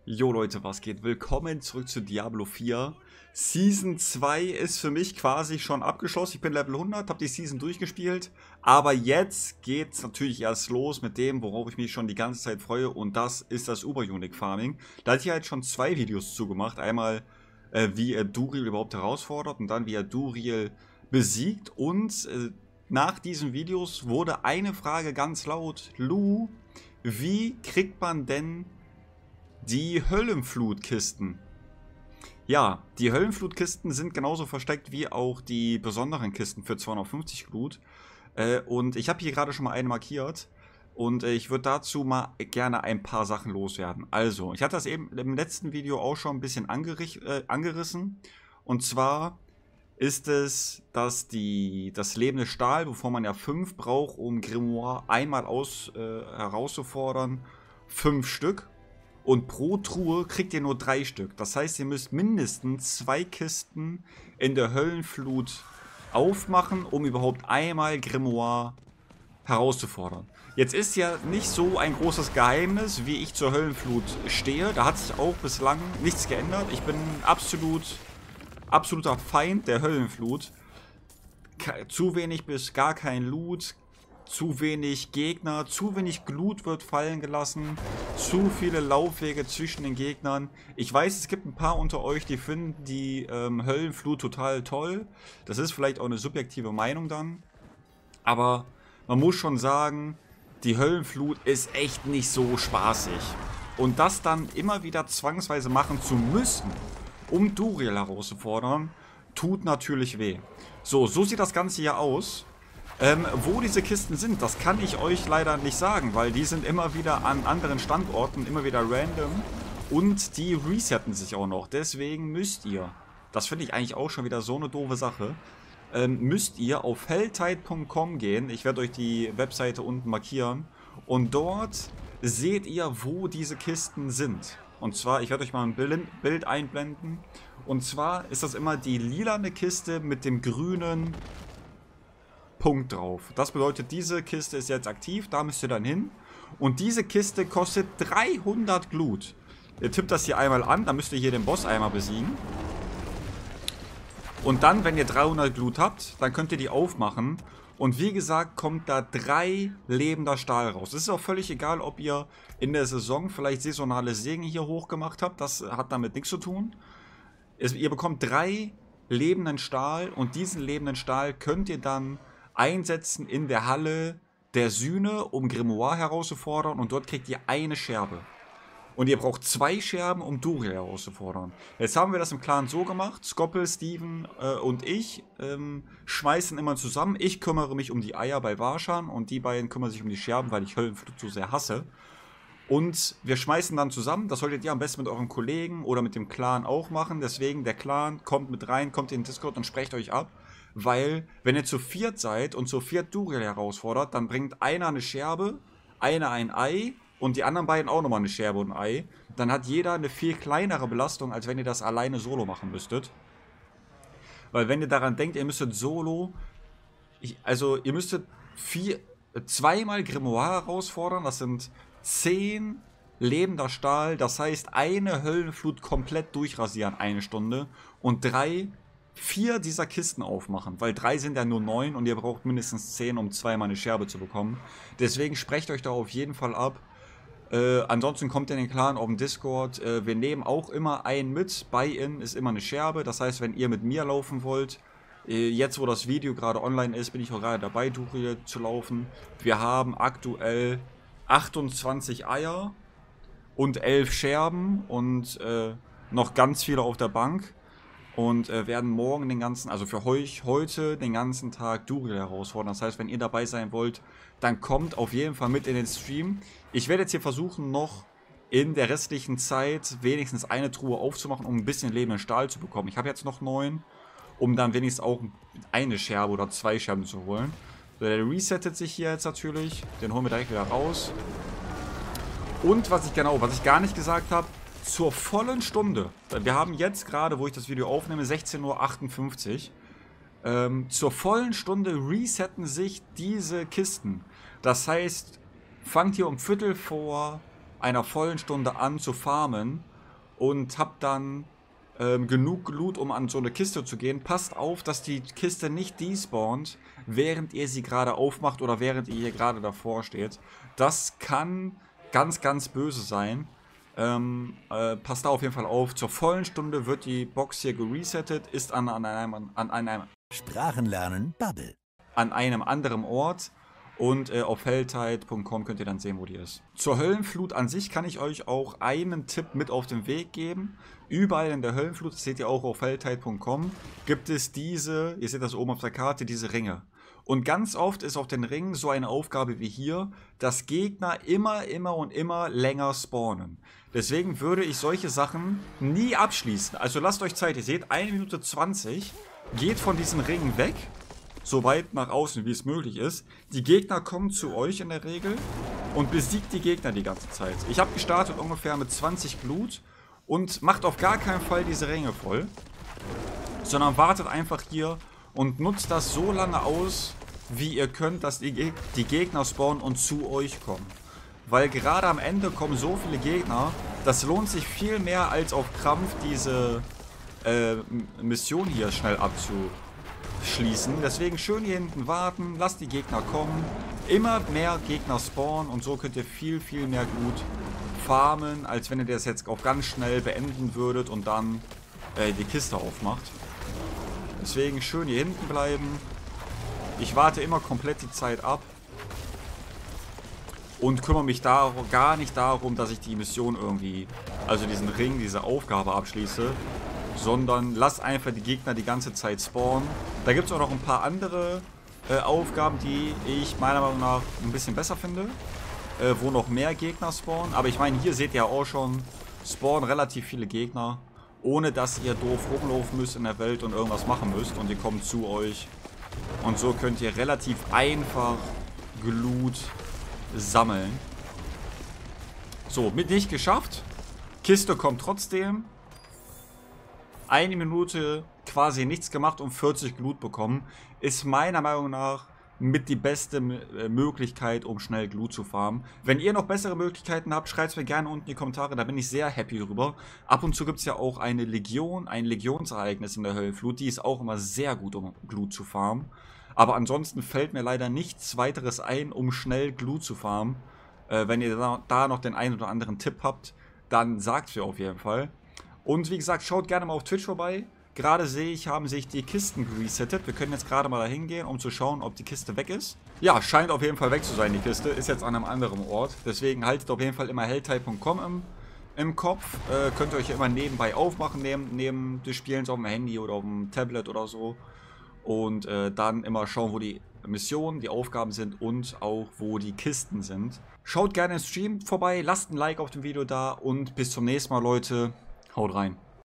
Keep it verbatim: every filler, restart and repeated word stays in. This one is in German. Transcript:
Jo Leute, was geht? Willkommen zurück zu Diablo vier. Season zwei ist für mich quasi schon abgeschlossen. Ich bin Level hundert, habe die Season durchgespielt. Aber jetzt geht's natürlich erst los mit dem, worauf ich mich schon die ganze Zeit freue. Und das ist das Uber-Unique Farming. Da hatte ich halt schon zwei Videos zugemacht. Einmal, äh, wie er Duriel überhaupt herausfordert und dann, wie er Duriel besiegt. Und äh, nach diesen Videos wurde eine Frage ganz laut. Lu, wie kriegt man denn die Höllenflutkisten? Ja, die Höllenflutkisten sind genauso versteckt wie auch die besonderen Kisten für zweihundertfünfzig Glut. Äh, und ich habe hier gerade schon mal eine markiert. Und äh, ich würde dazu mal gerne ein paar Sachen loswerden. Also, ich hatte das eben im letzten Video auch schon ein bisschen äh, angerissen. Und zwar ist es, dass die, das lebende Stahl, wovon man ja fünf braucht, um Grimoire einmal aus, äh, herauszufordern, fünf Stück. Und pro Truhe kriegt ihr nur drei Stück. Das heißt, ihr müsst mindestens zwei Kisten in der Höllenflut aufmachen, um überhaupt einmal Grimoire herauszufordern. Jetzt ist ja nicht so ein großes Geheimnis, wie ich zur Höllenflut stehe. Da hat sich auch bislang nichts geändert. Ich bin absolut, absoluter Feind der Höllenflut. Zu wenig bis gar kein Loot. Zu wenig Gegner, zu wenig Glut wird fallen gelassen, zu viele Laufwege zwischen den Gegnern. Ich weiß, es gibt ein paar unter euch, die finden die ähm, Höllenflut total toll. Das ist vielleicht auch eine subjektive Meinung dann. Aber man muss schon sagen, die Höllenflut ist echt nicht so spaßig. Und das dann immer wieder zwangsweise machen zu müssen, um Duriel herauszufordern, tut natürlich weh. So, so sieht das Ganze hier aus. Ähm, wo diese Kisten sind, das kann ich euch leider nicht sagen, weil die sind immer wieder an anderen Standorten, immer wieder random und die resetten sich auch noch. Deswegen müsst ihr, das finde ich eigentlich auch schon wieder so eine doofe Sache, ähm, müsst ihr auf helltide punkt com gehen. Ich werde euch die Webseite unten markieren und dort seht ihr, wo diese Kisten sind. Und zwar, ich werde euch mal ein Bild einblenden. Und zwar ist das immer die lilane Kiste mit dem grünen Punkt drauf. Das bedeutet, diese Kiste ist jetzt aktiv, da müsst ihr dann hin. Und diese Kiste kostet dreihundert Glut. Ihr tippt das hier einmal an, dann müsst ihr hier den Boss einmal besiegen. Und dann, wenn ihr dreihundert Glut habt, dann könnt ihr die aufmachen. Und wie gesagt, kommt da drei lebender Stahl raus. Es ist auch völlig egal, ob ihr in der Saison vielleicht saisonale Segen hier hochgemacht habt. Das hat damit nichts zu tun. Es, ihr bekommt drei lebenden Stahl und diesen lebenden Stahl könnt ihr dann einsetzen in der Halle der Sühne, um Grimoire herauszufordern, und dort kriegt ihr eine Scherbe. Und ihr braucht zwei Scherben, um Duriel herauszufordern. Jetzt haben wir das im Clan so gemacht, Skoppel, Steven äh, und ich ähm, schmeißen immer zusammen. Ich kümmere mich um die Eier bei Warschan und die beiden kümmern sich um die Scherben, weil ich Höllenflut so sehr hasse. Und wir schmeißen dann zusammen, das solltet ihr am besten mit euren Kollegen oder mit dem Clan auch machen. Deswegen, der Clan kommt mit rein, kommt in den Discord und sprecht euch ab. Weil, wenn ihr zu viert seid und zu viert Duriel herausfordert, dann bringt einer eine Scherbe, einer ein Ei und die anderen beiden auch nochmal eine Scherbe und ein Ei. Dann hat jeder eine viel kleinere Belastung, als wenn ihr das alleine solo machen müsstet. Weil wenn ihr daran denkt, ihr müsstet solo, ich, also ihr müsstet vier, zweimal Grimoire herausfordern, das sind zehn lebender Stahl, das heißt eine Höllenflut komplett durchrasieren, eine Stunde, und drei vier dieser Kisten aufmachen, weil drei sind ja nur neun und ihr braucht mindestens zehn, um zweimal eine Scherbe zu bekommen. Deswegen sprecht euch da auf jeden Fall ab. Äh, ansonsten kommt ihr in den Clan auf dem Discord. Äh, wir nehmen auch immer einen mit. Buy-in ist immer eine Scherbe. Das heißt, wenn ihr mit mir laufen wollt, äh, jetzt wo das Video gerade online ist, bin ich auch gerade dabei, Duriel zu laufen. Wir haben aktuell achtundzwanzig Eier und elf Scherben und äh, noch ganz viele auf der Bank. Und äh, werden morgen den ganzen, also für euch heute den ganzen Tag Duriel herausfordern. Das heißt, wenn ihr dabei sein wollt, dann kommt auf jeden Fall mit in den Stream. Ich werde jetzt hier versuchen, noch in der restlichen Zeit wenigstens eine Truhe aufzumachen, um ein bisschen lebenden Stahl zu bekommen. Ich habe jetzt noch neun, um dann wenigstens auch eine Scherbe oder zwei Scherben zu holen. So, der resettet sich hier jetzt natürlich. Den holen wir direkt wieder raus. Und was ich genau, was ich gar nicht gesagt habe, zur vollen Stunde, wir haben jetzt gerade, wo ich das Video aufnehme, sechzehn Uhr achtundfünfzig, ähm, zur vollen Stunde resetten sich diese Kisten. Das heißt, fangt ihr um Viertel vor einer vollen Stunde an zu farmen und habt dann ähm, genug Loot, um an so eine Kiste zu gehen. Passt auf, dass die Kiste nicht despawnt, während ihr sie gerade aufmacht oder während ihr hier gerade davor steht. Das kann ganz, ganz böse sein. Ähm, äh, passt da auf jeden Fall auf. Zur vollen Stunde wird die Box hier geresettet, ist an, an, einem, an, einem, Sprachenlernen Bubble. an einem anderen Ort. Und äh, auf helltide punkt com könnt ihr dann sehen, wo die ist. Zur Höllenflut an sich kann ich euch auch einen Tipp mit auf den Weg geben. Überall in der Höllenflut, das seht ihr auch auf helltide punkt com, gibt es diese, ihr seht das oben auf der Karte, diese Ringe. Und ganz oft ist auf den Ringen so eine Aufgabe wie hier, dass Gegner immer, immer und immer länger spawnen. Deswegen würde ich solche Sachen nie abschließen. Also lasst euch Zeit, ihr seht, eine Minute zwanzig, geht von diesen Ringen weg. So weit nach außen, wie es möglich ist. Die Gegner kommen zu euch in der Regel und besiegt die Gegner die ganze Zeit. Ich habe gestartet ungefähr mit zwanzig Glut und macht auf gar keinen Fall diese Ränge voll, sondern wartet einfach hier und nutzt das so lange aus, wie ihr könnt, dass die, Geg die Gegner spawnen und zu euch kommen. Weil gerade am Ende kommen so viele Gegner, das lohnt sich viel mehr als auf Krampf diese äh, Mission hier schnell abzuschließen. Schließen. Deswegen schön hier hinten warten, lasst die Gegner kommen, immer mehr Gegner spawnen und so könnt ihr viel, viel mehr Glut farmen, als wenn ihr das jetzt auch ganz schnell beenden würdet und dann äh, die Kiste aufmacht. Deswegen schön hier hinten bleiben. Ich warte immer komplett die Zeit ab und kümmere mich da gar nicht darum, dass ich die Mission irgendwie, also diesen Ring, diese Aufgabe abschließe, sondern lasst einfach die Gegner die ganze Zeit spawnen. Da gibt es auch noch ein paar andere äh, Aufgaben, die ich meiner Meinung nach ein bisschen besser finde, äh, wo noch mehr Gegner spawnen. Aber ich meine, hier seht ihr auch schon, spawnen relativ viele Gegner, ohne dass ihr doof rumlaufen müsst in der Welt und irgendwas machen müsst und die kommen zu euch. Und so könnt ihr relativ einfach Glut sammeln. So, mit nicht geschafft. Kiste kommt trotzdem. Eine Minute quasi nichts gemacht und vierzig Glut bekommen, ist meiner Meinung nach mit die beste Möglichkeit, um schnell Glut zu farmen. Wenn ihr noch bessere Möglichkeiten habt, schreibt es mir gerne unten in die Kommentare, da bin ich sehr happy drüber. Ab und zu gibt es ja auch eine Legion, ein Legionsereignis in der Höllenflut, die ist auch immer sehr gut, um Glut zu farmen. Aber ansonsten fällt mir leider nichts weiteres ein, um schnell Glut zu farmen. Äh, wenn ihr da, da noch den einen oder anderen Tipp habt, dann sagt es mir auf jeden Fall. Und wie gesagt, schaut gerne mal auf Twitch vorbei. Gerade sehe ich, haben sich die Kisten geresettet. Wir können jetzt gerade mal dahin gehen, um zu schauen, ob die Kiste weg ist. Ja, scheint auf jeden Fall weg zu sein, die Kiste. Ist jetzt an einem anderen Ort. Deswegen haltet auf jeden Fall immer helltide punkt com im, im Kopf. Äh, könnt ihr euch ja immer nebenbei aufmachen, neben, neben des Spielens auf dem Handy oder auf dem Tablet oder so. Und äh, dann immer schauen, wo die Missionen, die Aufgaben sind und auch wo die Kisten sind. Schaut gerne im Stream vorbei, lasst ein Like auf dem Video da und bis zum nächsten Mal, Leute. Haut rein.